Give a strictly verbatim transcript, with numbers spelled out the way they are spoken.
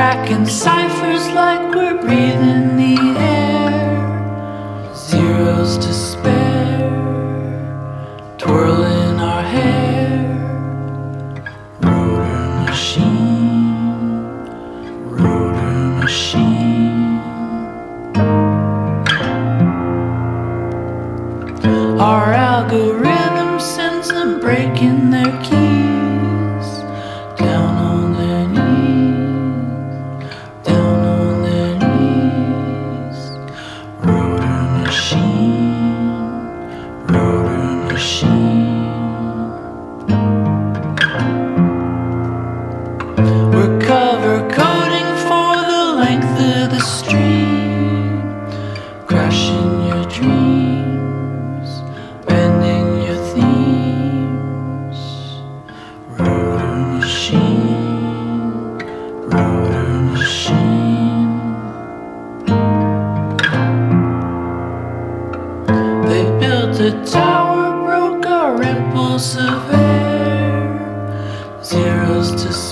cracking ciphers like we're breathing the air. Zeros to spare, twirling our hair. Rotor machine, rotor machine. Our algorithm sends them breaking their keys. Down on their knees, down on their knees. Rotor machine, rotor machine. We're cover coding for the length of the stream, crashing your dreams, bending your themes. Rotor machine, rotor machine. They built a tower, broke our ripples of air. Zeros to